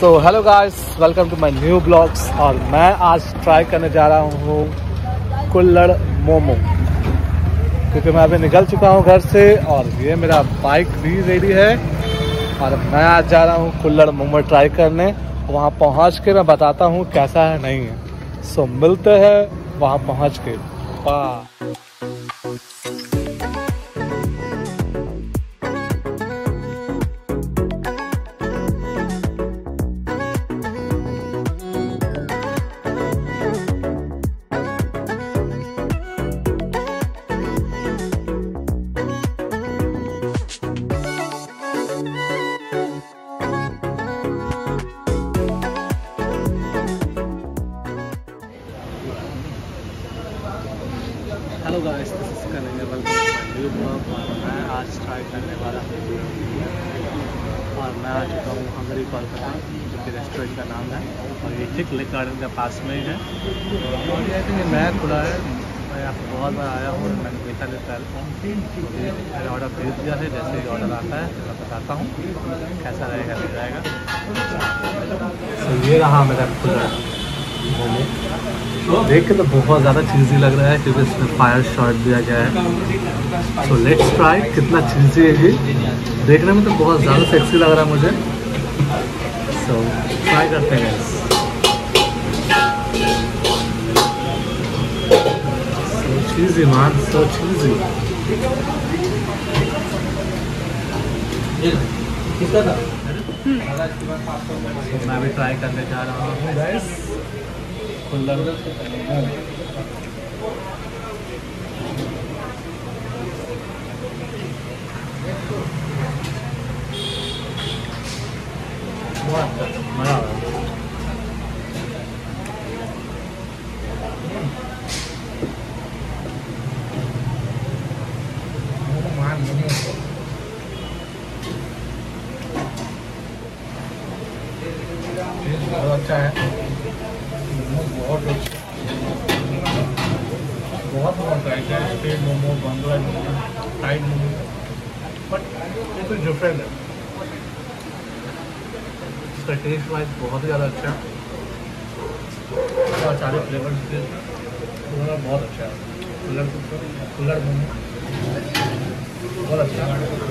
So hello guys, welcome to my new blogs. और मैं आज ट्राई करने जा रहा हूँ कुल्हड़ मोमो, क्योंकि मैं अभी निकल चुका हूँ घर से और ये मेरा बाइक भी रेडी है। और मैं आज जा रहा हूँ कुल्हड़ मोमो ट्राई करने। वहाँ पहुँच के मैं बताता हूँ कैसा है नहीं है। सो मिलते हैं वहाँ पहुँच के। Bye. Hello guys, this is Kanhaiya, welcome to my new blog. और मैं आज ट्राई करने वाला हूँ और मैं आ चुका हूँ हंगरी कोलकाता, जो कि रेस्टोरेंट का नाम है। और ये ठीक लेक गार्डन के पास में ही है। और ये कि नया खुला है। मैं यहाँ पर बहुत बार आया हूँ, मैंने देखा नहीं पहले। मैंने ऑर्डर भेज दिया है, जैसे ही ऑर्डर आता है तो मैं बताता हूँ कैसा रहेगा नहीं रहेगा। तो ये रहा मेरा खुला मोमो। देख के तो बहुत ज़्यादा चीज़ी लग रहा है, क्योंकि इसमें फायर शॉट दिया गया है। सो लेट्स ट्राई कितना चीज़ी है ये। देखने में तो बहुत ज़्यादा सेक्सी लग रहा है मुझे। सो ट्राई करते हैं। सो चीज़ी मान, सो चीज़ी। मैं भी ट्राई करने जा रहा हूँ गाइस कुल्हड़ मोमो। बहुत अच्छा, मज़ा आ रहा है। बहुत अच्छा है, बहुत अच्छा, बहुत ट्राई किया है। Street momo, Bangla momo, fried momo, but ये कुछ डिफरेंट है। इसका टेस्ट वाइज बहुत ही ज़्यादा अच्छा है और सारे फ्लेवर बहुत अच्छा है। कुल्हड़ मोमो बहुत अच्छा है।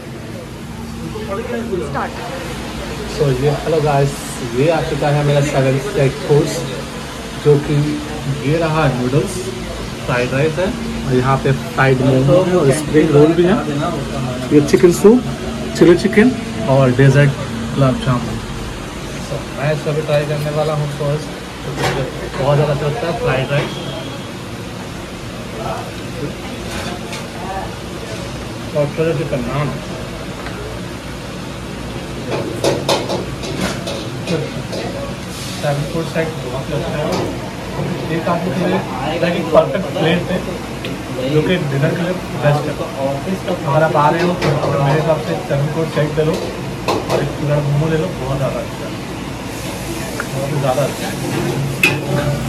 सो ये हेलो गाइस, ये आ चुका है मेरा 7th सेट कोर्स, जो कि ये रहा नूडल्स, फ्राइड राइस है और यहाँ पे फ्राइड मोमो है और स्प्रिंग रोल भी है। ये चिकन सूप, चिली चिकन और डेजर्ट गुलाब जामुन। सो मैं इसका भी ट्राई करने वाला हूँ फर्स्ट। बहुत ज़्यादा अच्छा लगता है फ्राइड राइस और chilli chicken naan. Seven food side बहुत अच्छा है। एक आपको के लिए एक परफेक्ट प्लेट है, जो कि डिनर के लिए बेस्ट है। अगर आप आ रहे हो तो मेरे हिसाब से 7 फूड साइड ले लो और एक पूरा मोमो ले लो। बहुत ज़्यादा अच्छा है, बहुत ही ज़्यादा अच्छा है।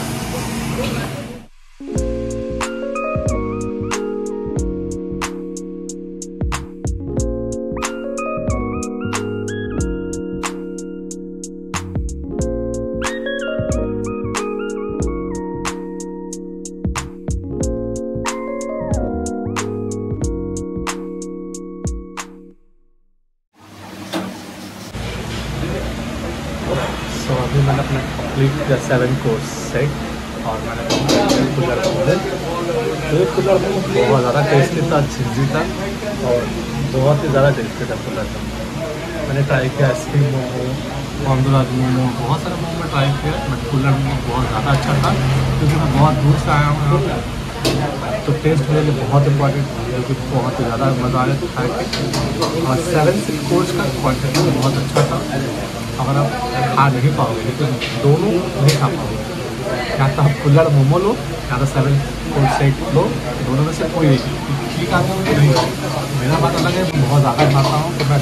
तो अभी मैंने अपना कंप्लीट किया 7 कोर्स सेट और मैंने कुल्हड़ मोमो। तो कुल्हड़ मोमो बहुत ज़्यादा टेस्टी था, चीज़ी था और बहुत ही ज़्यादा टेस्टी था कुल्हड़ मोमो। मैंने ट्राई किया स्टीम मोमो, ऑंडोराज मोमो, बहुत सारे मोमो ट्राई किया, बट कुल्हड़ मोमो बहुत ज़्यादा अच्छा था, क्योंकि मैं बहुत दूर से आया हूँ यहाँ पर। तो टेस्ट मेरे लिए बहुत इंपॉर्टेंट है, क्योंकि बहुत ही ज़्यादा मज़ा आ रहा था खाए के। और 7 कोर्स का क्वांटिटी बहुत अच्छा था। अगर आप खा नहीं पाओगे, लेकिन दोनों नहीं खा पाओगे। या तो आप कुल्हड़ मोमो लो या तो 7 कोर्स सेट लो, दोनों में से कोई ठीक आता है नहीं। मेरा बात अलग है, बहुत ज़्यादा खाता हूँ तो मैं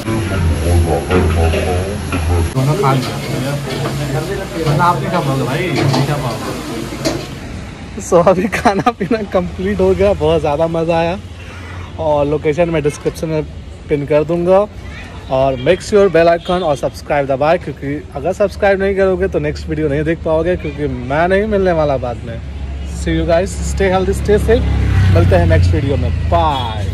दोनों खा लिया। आप नहीं खा पाओगे भाई, नहीं खा पाओगे। सो अभी खाना पीना कंप्लीट हो गया, बहुत ज़्यादा मज़ा आया। और लोकेशन मैं डिस्क्रिप्शन में पिन कर दूँगा। और मेक श्योर बेल आइकन और सब्सक्राइब दबाए, क्योंकि अगर सब्सक्राइब नहीं करोगे तो नेक्स्ट वीडियो नहीं देख पाओगे, क्योंकि मैं नहीं मिलने वाला बाद में। See you guys, stay healthy, stay safe, मिलते हैं नेक्स्ट वीडियो में, बाय।